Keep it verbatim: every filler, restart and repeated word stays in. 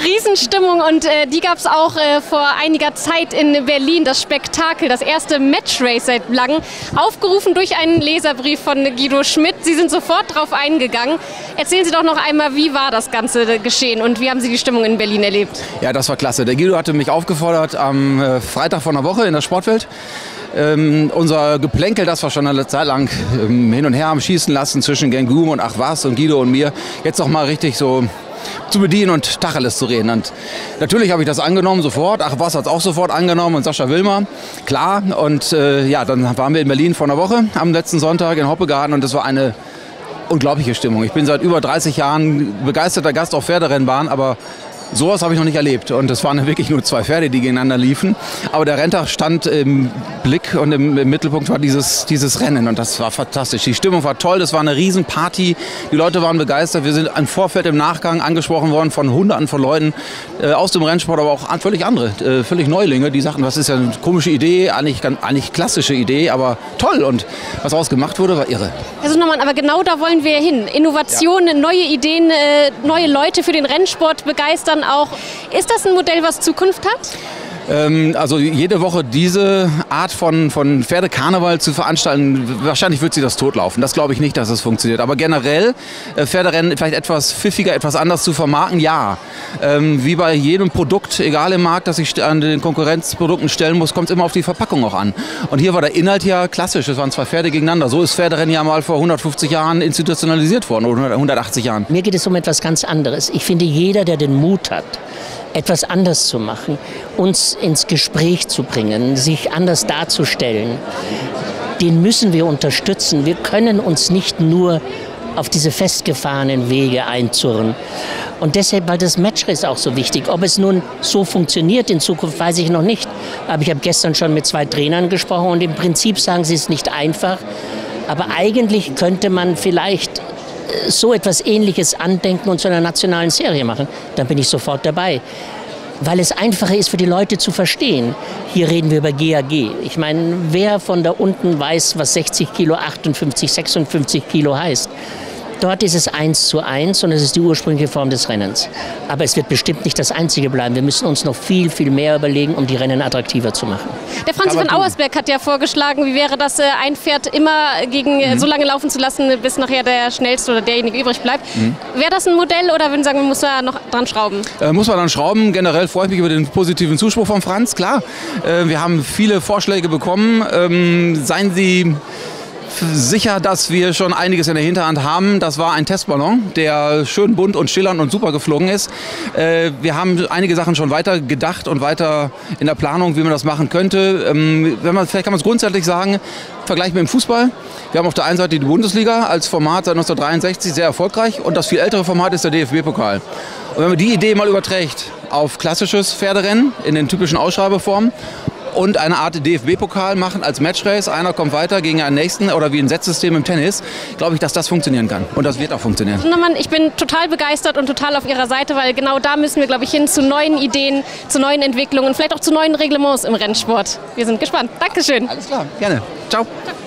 Riesenstimmung und äh, die gab es auch äh, vor einiger Zeit in Berlin, das Spektakel, das erste Matchrace seit langem, aufgerufen durch einen Leserbrief von Guido Schmidt. Sie sind sofort drauf eingegangen. Erzählen Sie doch noch einmal, wie war das ganze geschehen und wie haben Sie die Stimmung in Berlin erlebt? Ja, das war klasse. Der Guido hatte mich aufgefordert am äh, Freitag vor einer Woche in der Sportwelt. Ähm, unser Geplänkel, das wir schon eine Zeit lang ähm, hin und her haben schießen lassen zwischen Gengum und Ach was und Guido und mir, jetzt noch mal richtig so zu bedienen und Tacheles zu reden. Und natürlich habe ich das angenommen sofort. Ach was hat es auch sofort angenommen und Sascha Wilmer, klar. Und äh, ja, dann waren wir in Berlin vor einer Woche am letzten Sonntag in Hoppegarten und das war eine unglaubliche Stimmung. Ich bin seit über dreißig Jahren begeisterter Gast auf Pferderennbahn, aber sowas habe ich noch nicht erlebt und es waren wirklich nur zwei Pferde, die gegeneinander liefen. Aber der Renntag stand im Blick und im, im Mittelpunkt war dieses, dieses Rennen und das war fantastisch. Die Stimmung war toll, das war eine Riesenparty, die Leute waren begeistert. Wir sind im Vorfeld, im Nachgang angesprochen worden von Hunderten von Leuten äh, aus dem Rennsport, aber auch völlig andere, äh, völlig Neulinge, die sagten, das ist ja eine komische Idee, eigentlich, eigentlich klassische Idee, aber toll und was daraus gemacht wurde, war irre. Herr Sundermann, aber genau da wollen wir hin. Innovationen, ja. Neue Ideen, äh, neue Leute für den Rennsport begeistern. Auch. Ist das ein Modell, was Zukunft hat? Ähm, also jede Woche diese Art von, von Pferdekarneval zu veranstalten, wahrscheinlich wird sie das totlaufen. Das glaube ich nicht, dass es funktioniert. Aber generell äh, Pferderennen vielleicht etwas pfiffiger, etwas anders zu vermarkten, ja. Ähm, wie bei jedem Produkt, egal im Markt, das ich an den Konkurrenzprodukten stellen muss, kommt es immer auf die Verpackung auch an. Und hier war der Inhalt ja klassisch. Es waren zwei Pferde gegeneinander. So ist Pferderennen ja mal vor hundertfünfzig Jahren institutionalisiert worden oder hundertachtzig Jahren. Mir geht es um etwas ganz anderes. Ich finde, jeder, der den Mut hat, etwas anders zu machen, uns ins Gespräch zu bringen, sich anders darzustellen, den müssen wir unterstützen. Wir können uns nicht nur auf diese festgefahrenen Wege einzurren. Und deshalb war das Matchrace auch so wichtig. Ob es nun so funktioniert in Zukunft, weiß ich noch nicht. Aber ich habe gestern schon mit zwei Trainern gesprochen und im Prinzip sagen sie, es ist nicht einfach. Aber eigentlich könnte man vielleicht so etwas Ähnliches andenken und zu einer nationalen Serie machen, dann bin ich sofort dabei. Weil es einfacher ist für die Leute zu verstehen. Hier reden wir über G A G. Ich meine, wer von da unten weiß, was sechzig Kilo, achtundfünfzig, sechsundfünfzig Kilo heißt? Dort ist es eins zu eins und es ist die ursprüngliche Form des Rennens. Aber es wird bestimmt nicht das Einzige bleiben. Wir müssen uns noch viel, viel mehr überlegen, um die Rennen attraktiver zu machen. Der Franz von Auersberg hat ja vorgeschlagen, wie wäre das, ein Pferd immer gegen mhm. so lange laufen zu lassen, bis nachher der Schnellste oder derjenige übrig bleibt. Mhm. Wäre das ein Modell oder würden Sie sagen, man muss da noch dran schrauben? Äh, muss man dran schrauben. Generell freue ich mich über den positiven Zuspruch von Franz, klar. Äh, wir haben viele Vorschläge bekommen. Ähm, seien Sie sicher, dass wir schon einiges in der Hinterhand haben. Das war ein Testballon, der schön bunt und schillernd und super geflogen ist. Äh, wir haben einige Sachen schon weiter gedacht und weiter in der Planung, wie man das machen könnte. Ähm, wenn man, vielleicht kann man es grundsätzlich sagen, Vergleich mit dem Fußball. Wir haben auf der einen Seite die Bundesliga als Format seit neunzehnhundertdreiundsechzig sehr erfolgreich und das viel ältere Format ist der D F B-Pokal. Und wenn man die Idee mal überträgt auf klassisches Pferderennen in den typischen Ausschreibeformen und eine Art D F B-Pokal machen als Matchrace. Einer kommt weiter gegen einen nächsten oder wie ein Setzsystem im Tennis. Glaube ich, dass das funktionieren kann. Und das wird auch funktionieren. Sundermann, ich bin total begeistert und total auf Ihrer Seite, weil genau da müssen wir, glaube ich, hin zu neuen Ideen, zu neuen Entwicklungen, vielleicht auch zu neuen Reglements im Rennsport. Wir sind gespannt. Dankeschön. Alles klar, gerne. Ciao. Ciao.